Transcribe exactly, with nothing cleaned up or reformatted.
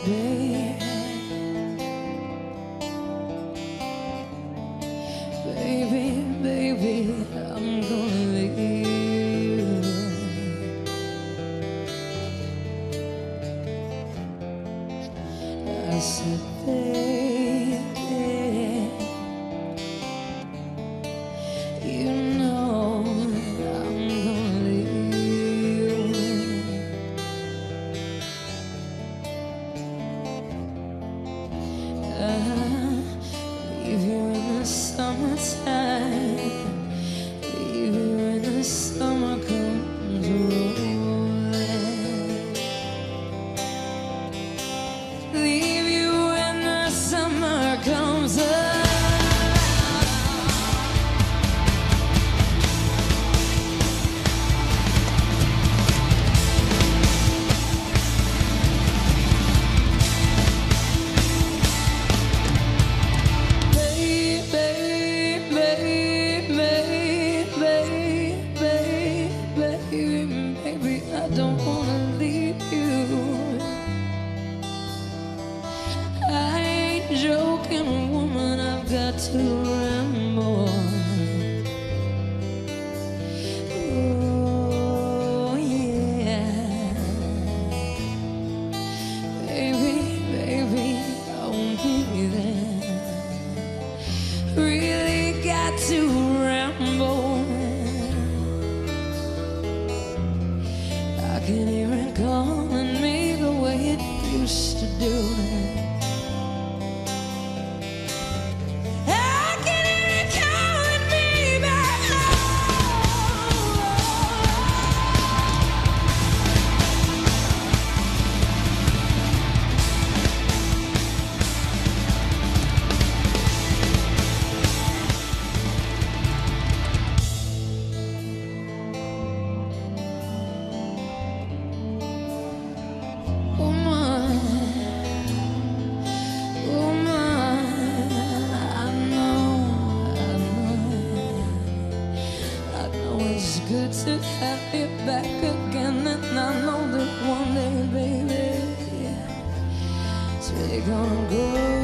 baby, baby, baby, I'm gonna leave you. I said, baby, you know I'm gonna leave you. I'll leave you in the summertime, leave you when the summer comes rolling, leave you when the summer comes up. I don't wanna leave you. I ain't joking, woman, I've got to ramble. Oh yeah, baby, baby, I won't be there. Really got to ramble. I can hear it calling me the way it used to do. I can hear it calling me back good to have you back again, and I know that one day, baby, it's really gonna go.